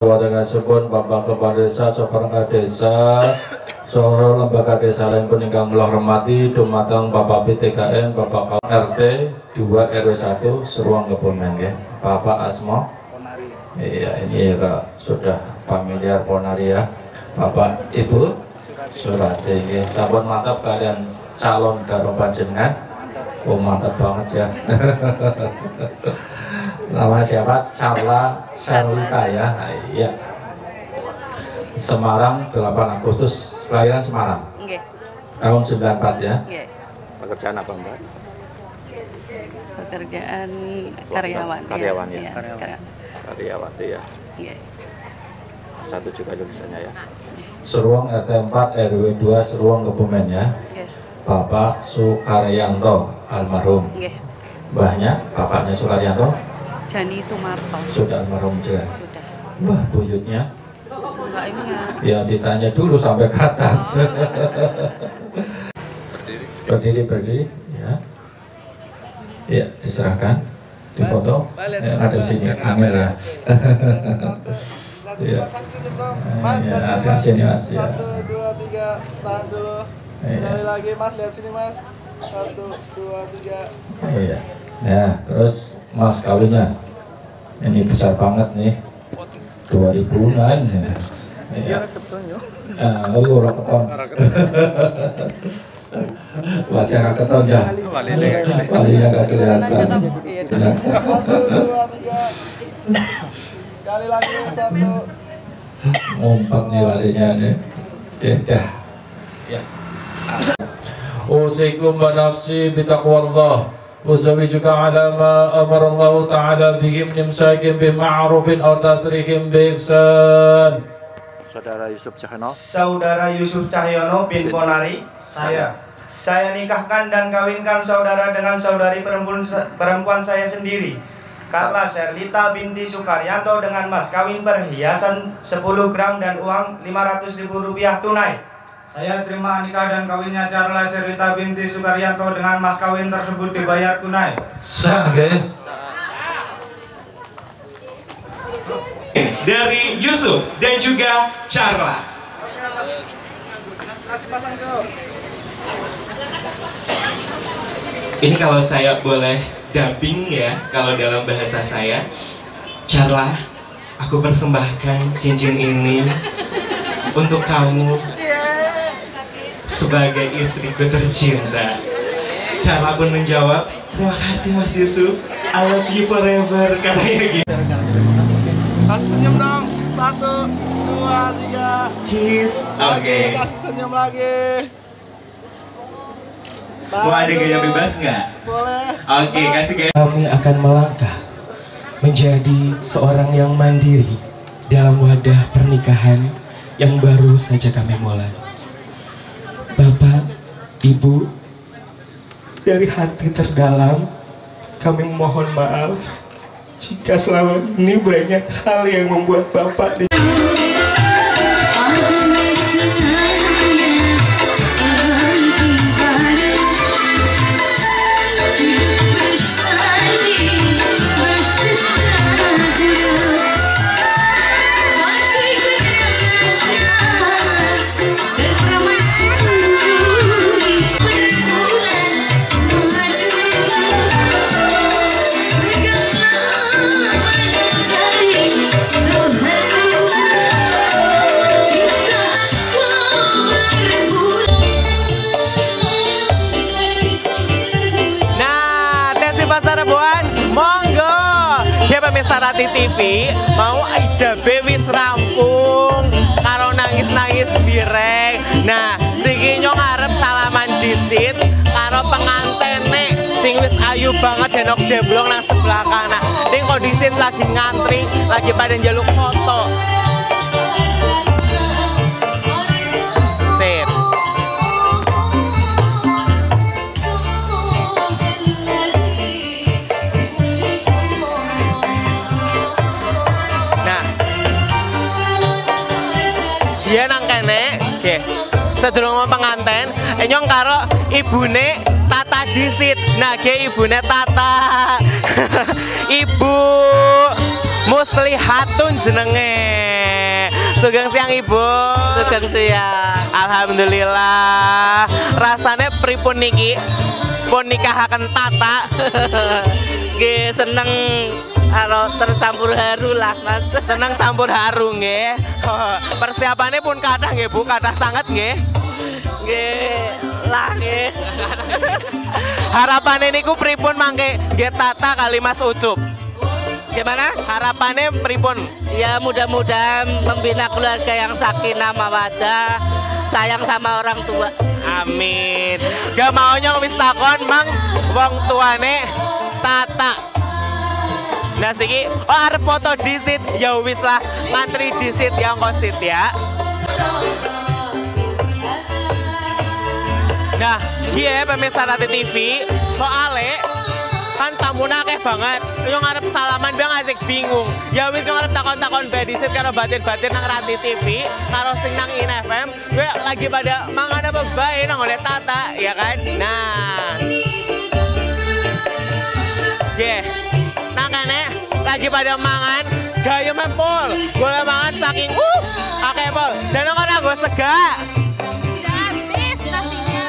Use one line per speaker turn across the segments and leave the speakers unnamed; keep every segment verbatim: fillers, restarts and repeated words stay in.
Dengan sebut Bapak Kepala Desa, Seperangkat Desa, seluruh lembaga desa lain pun ingkang kula hormati, dumateng Bapak P T K M, Bapak R T dua R W satu Seruang Kebumen ya. Bapak Asmo. Iya, ini ya Kak, sudah familiar Ponari ya. Bapak Ibu Surati ya. Sampun mantap kalian calon karo panjenengan. Oh mantap banget ya. Nama siapa? Carla Sharlita ya. Nah, iya. Semarang delapan Agustus, kelahiran Semarang.
Nggih.
Tahun sembilan empat ya.
Nggih.
Pekerjaan apa Mbak?
Pekerjaan
Swasta,
karyawan.
karyawan ya.
Ya, karyawan.
Karyawati ya.
Nggih.
Satu juga jurusannya ya.
Seruang R T empat R W dua Seruang Kebumen ya.
Nggih.
Bapak Sukaryanto almarhum.
Nggih.
Mbahnya, bapaknya Sukaryanto
Jani Sumarto.
sudah almarhum juga.
Sudah.
Wah, buyutnya
Enggak ingat.
ya ditanya dulu sampai ke atas.
Berdiri.
Berdiri, berdiri, ya. Ya, diserahkan, difoto. Ya, ada di sini kamera. Ya.
Mas,
Ya,
lihat sini
ada
mas.
sini mas. Ya.
Satu, dua, tiga, tahan dulu. Sekali
Iya.
lagi mas, lihat sini mas. Satu, dua, tiga.
Oh iya. Ya, terus mas kawinnya ini besar banget nih, dua ribuan ya. Ya. Ah, oh, orang keton. Masih agak keton ya. Walinya nggak kelihatan. Ya.
Satu, dua, tiga. Sekali lagi, satu.
Ngumpat nih walinya nih. Ya, ya. Ya. Usikum wa nafsi bitaqwallah. وزوجك على ما أمر الله تعالى به من إمساك بمعروف أو تسريح بإحسان.
Saudara Yusuf Cahyono.
Saudara Yusuf Cahyono bin Ponari, saya. Saya nikahkan dan kawinkan saudara dengan saudari perempuan, perempuan saya sendiri, Carla Sharlita binti Sukaryanto, dengan mas kawin perhiasan sepuluh gram dan uang lima ratus ribu rupiah tunai. Saya terima nikah dan kawinnya Carla Sharlita binti Sukaryanto dengan mas kawin tersebut dibayar tunai.
Sah, okay.
Dari Yusuf dan juga Carla.
Kasih pasang tuh.
Ini kalau saya boleh dubbing ya, kalau dalam bahasa saya. Carla, aku persembahkan cincin ini untuk kamu sebagai istriku tercinta. Carla pun menjawab, terima kasih Mas Yusuf, I love you forever, katanya gitu.
Kasih senyum dong. Satu, dua, tiga.
Cheese. Oke.
Lagi, kasih senyum lagi.
Mau ada gaya bebas nggak?
Boleh.
Oke, kasih gaya.
Kami akan melangkah menjadi seorang yang mandiri dalam wadah pernikahan yang baru saja kami mulai. Bapak, Ibu, dari hati terdalam kami mohon maaf jika selama ini banyak hal yang membuat Bapak di
Sarati T V mau ijabe wis rampung karo nangis-nangis bireng. Nah, siki nyong arep salaman disit karo pengantene sing wis ayu banget jenok demblong nang sebelah kanan. Ning kondisit lagi ngantri, lagi pada njaluk foto. Sip. Dia nang kene, nggih. Sedurunge penganten, nyong karo ibune Tata Disit. Nah, nggih ibune Tata. Ibu Muslihatun jenenge. Sugeng siang Ibu.
Sugeng siang.
Alhamdulillah. Rasanya pripun niki? Pun nikahaken Tata.
Nggih seneng karo tercampur haru lah Mas.
Seneng campur haru nggih. Persiapannya pun kathah nggih Bu, kathah sanget nggih.
Nggih lah nggih.
Harapannya niku pripun mangke nggih Tata kali Mas Ucup?
Gimana?
Harapannya pripun?
Ya mudah-mudahan membina keluarga yang sakinah mawaddah, sayang sama orang tua.
Amin. Gak maunya wis takon mang wong tuane Tata. Nah siki, oh arep foto disit ya wis lah ngantri disit yang kosit ya. Nah, iya pemirsa Rati T V, soale kan tamuna akeh banget. Yang ngarep salaman bang asik bingung. Ya wis yang ngarep takon-takon bedisit karo batin-batin nang Rati T V, karo sing nang I N F M, gue lagi pada mangan apa bae nang oleh Tata, ya kan? Nah. Yeah. Nah kene lagi pada mangan, gaya mempol. Boleh mangan saking uh akeh pol. Dan ora nggo sega.
Gratis nasinya.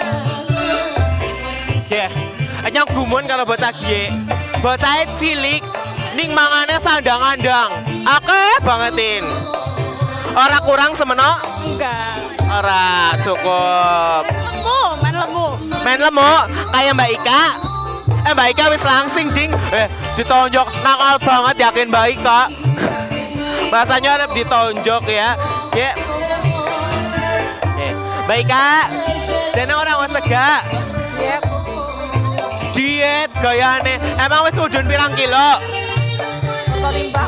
Yeah. Hanya gumun kalau bocah gie, bocah cilik, ning mangannya sandang-andang, akeh bangetin. Ora kurang semeno?
Enggak.
Ora cukup.
Lemu, main lemu.
Main lemu, kayak Mbak Ika. Eh Mbak Ika wis langsing ding, eh ditonjok nakal banget yakin Mbak Ika. Masanya harap ditonjok ya, ya. Mbak Ika, dan orang sega.
Yep.
Diet gayane, emang wis udun pirang kilo?
Terimbang.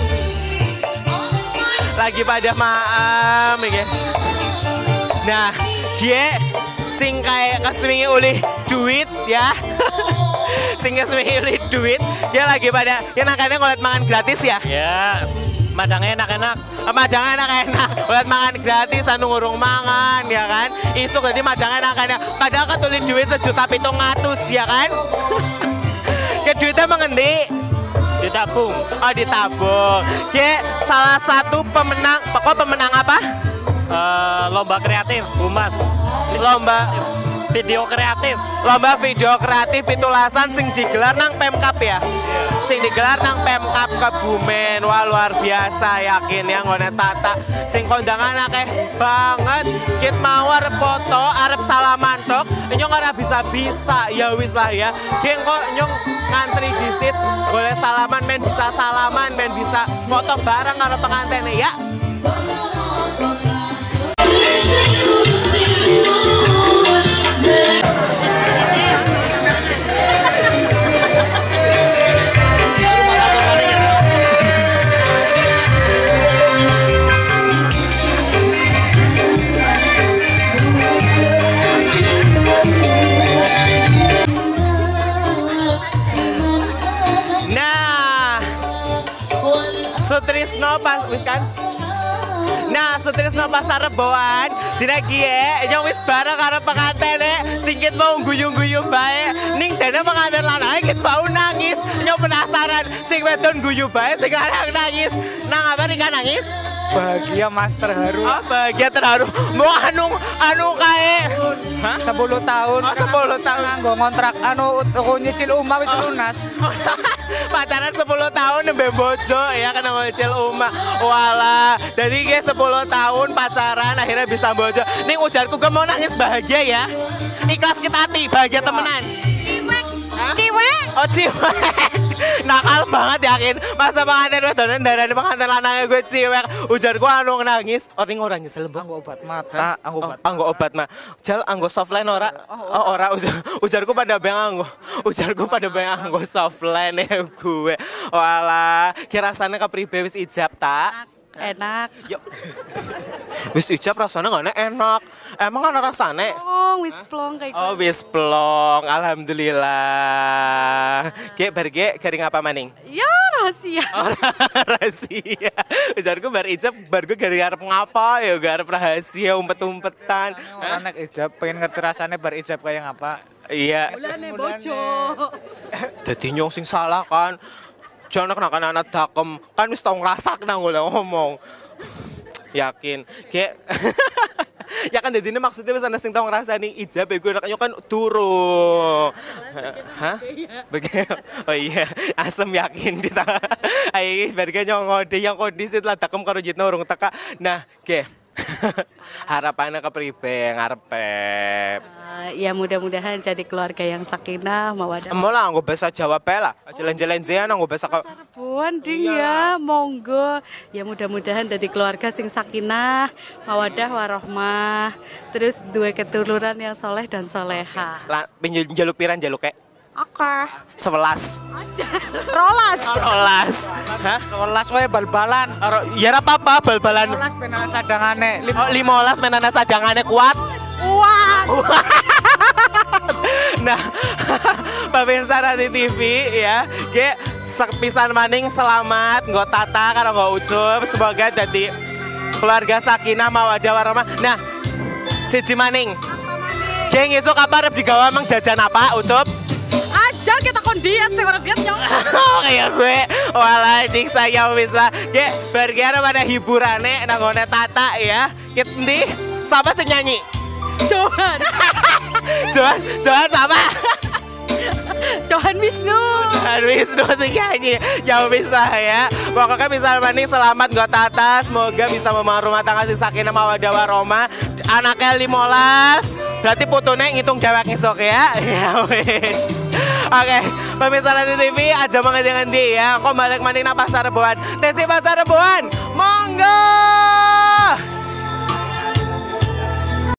Lagi pada maam ya. Nah, dia sing kayak keswingi oleh duit ya. Sing keswingi oleh duit, dia lagi pada ya nakane ngolet mangan gratis ya.
Ya, madangnya enak-enak.
Madangnya enak-enak, ngolet mangan gratis anu ngurung mangan ya kan. Isuk jadi madangnya enak-enak. Padahal ketulis duit sejuta pitung atus ya kan. Ya duitnya mengendi?
Ditabung.
Oh ditabung. Oke, salah satu pemenang, pokok pemenang apa?
Uh, lomba kreatif, Humas.
Lomba
video kreatif.
Lomba video kreatif pitulasan sing digelar nang Pemkap ya. Sing digelar nang Pemkap Kebumen. Wah luar biasa yakin ya ngone Tata. Sing kondangan akeh banget. Kit mau arep foto, arep salaman tok. Nyong ora bisa-bisa. Ya wis lah ya. Geng kok nyong ngantri disit, boleh salaman, men bisa salaman, men bisa foto bareng karo pengantin ya. Sutrisno pas wis kan. Nah, Sutrisno pasar Reboan dina gie nyong wis bareng karo pengantene singkit mau guyu-guyu bae ning dene pengantin lanang kit mau nangis. Nyong penasaran sing wedon guyu bae sing lanang nangis. Nang apa Rika nangis?
Bahagia Mas terharu.
Oh, bahagia terharu. Mau anu anu kae hah?
sepuluh tahun.
Oh, sepuluh tahun.
Nganggo ngontrak anu aku nyicil umah wis lunas.
Pacaran sepuluh tahun nembe bojo ya kan nyicil umah. Walah, jadi ge sepuluh tahun pacaran akhirnya bisa bojo. Ning ujarku gue mau nangis bahagia ya. Ikhlas kita hati, bahagia temenan.
Ciwek. Ciwek.
Oh, ciwek. Nakal banget yakin. Masa pengantin wedonan darane pengantin lanangnya gue ciwek. Ujarku anu nangis, orang ora nyesel mbok.
Anggo obat mata, anggo obat.
Oh, anggo obat mah. Jal anggo softline ora? Oh, ora ujar, ujarku pada beng anggo. Ujarku pada beng anggo softline ya gue. Walah, kira rasane kepribe wis ijab tak?
Enak.
Yuk. Wis ijab rasanya nggak enak. Emang ana rasane?
Oh, wis plong kayak
Oh, wis plong. Alhamdulillah. Ge bar ge garing apa maning?
ya rahasia.
Oh, rahasia. Ujarku bar ijab bar gue garing arep ngapa ya gak arep rahasia umpet-umpetan.
Anak ijab pengen ngerti rasanya bar ijab kayak apa?
Iya.
Bulane bojo.
Dadi nyong sing salah kan. Jangan kena anak dakem kan wis tau ngerasak nang ngomong. Yakin. Kayak ya kan jadi ini maksudnya wis ana sing tau ngrasani ijab ya gue anaknya kan turu. Hah? Begitu. Oh iya, asem yakin di tangan. Ayo berge nyong ngode yang kondisi lah takem karo jitno urung teka. Nah, oke. Harapannya ke pribe ngarepe.
Uh, ya mudah-mudahan jadi keluarga yang sakinah, mawadah.
Mau lah nggak bisa jawab lah. Jalan-jalan nggak bisa ke.
Buan ding ya, monggo. Ya mudah-mudahan jadi keluarga sing sakinah, mawadah warohmah. Terus dua ketuluran yang soleh dan soleha.
Lah, jaluk piran jaluk kayak.
Oke.
Sebelas.
Rolas.
Rolas. Hah?
Rolas wae bal-balan.
Ya apa-apa bal-balan.
Rolas penana sadangane.
Oh, limolas penana sadangane kuat.
Kuat.
Nah, pemirsa Rati T V ya, ge sepisan maning selamat nggo Tata karo nggo Ucup, semoga jadi keluarga sakinah mawadah warahmah. Nah, siji maning. Ge esuk apa arep digawa mang jajan apa Ucup?
Aja kita kon diet sing ora diet nyong.
Kayak gue, walah dik saya bisa. Ge bergiana pada hiburane nang ngone Tata ya. Kit ndi? Siapa sing nyanyi?
Johan.
Johan, Johan apa?
Johan Wisnu.
Johan Wisnu sing nyanyi. Jauh bisa ya. Pokoknya bisa maning selamat nggo Tata, semoga bisa membangun rumah tangga sing sakinah mawaddah warahmah. Anaknya limolas, berarti putune ngitung dewek esok ya. Ya wis. Oke, pemirsa Rati T V aja mengendi-endi ya. Kok balik maning nang Pasar Reboan. Tesi Pasar Reboan. Monggo.